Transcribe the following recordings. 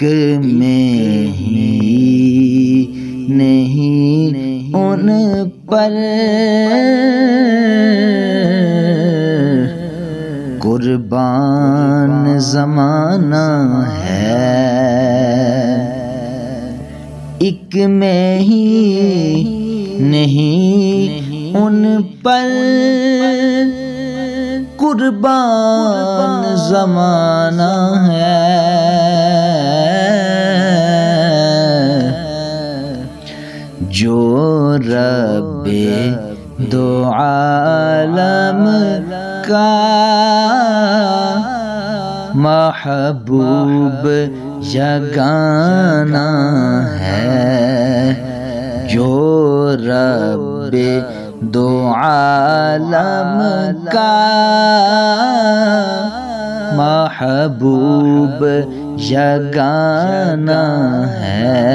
میں ہی نہیں ان پر قربان زمانہ ہے، ایک میں ہی نہیں ان پر قربان زمانہ ہے، جو رب دو عالم کا محبوب یگانہ ہے، جو رب دو عالم کا محبوب یگانہ ہے۔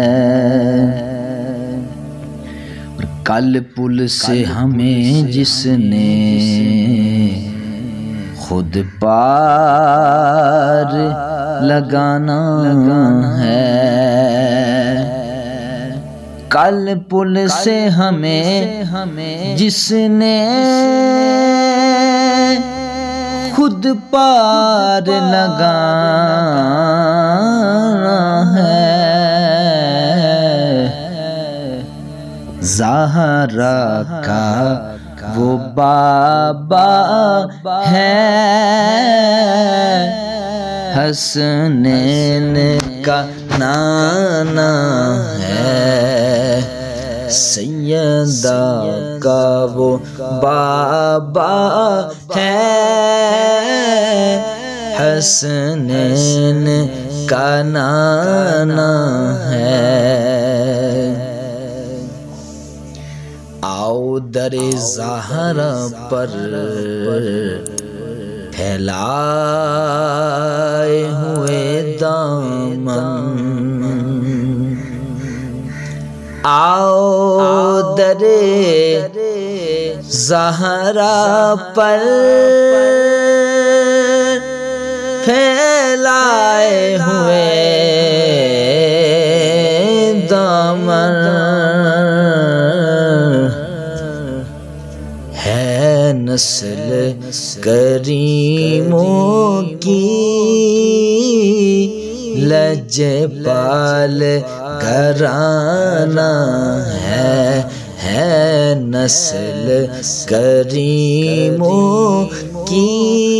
کل پل سے ہمیں جس نے خود پار لگانا ہے، کل پل سے ہمیں جس نے خود پار لگانا ہے، زہرا کا وہ بابا ہے، حسنین کا نانا ہے، سیدہ کا وہ بابا ہے، حسنین کا نانا ہے۔ آؤ در زہرا پر پھیلائے ہوئے دامن، آؤ در زہرا پر پھیلائے ہوئے دامن، ہے نسل کریموں کی لجپال گھرانہ ہے نسل کریموں کی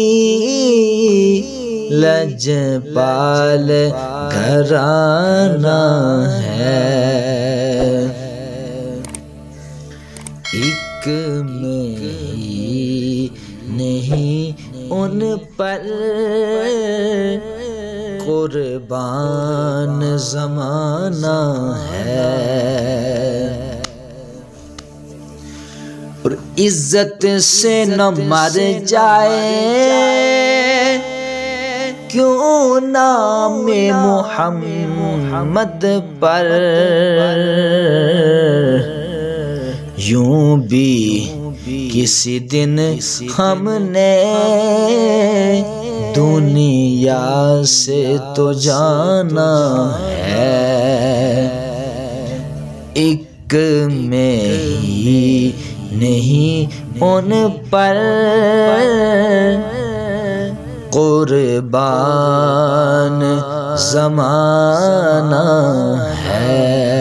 لجپال گھرانہ ہے، ایک میں ہی نہیں ان پر قربان زمانہ ہے، اور عزت سے نہ مر جائے کیوں نام محمد پر، یوں بھی کسی دن ہم نے دنیا سے تو جانا ہے، ایک میں ہی نہیں ان پر قربان زمانہ ہے۔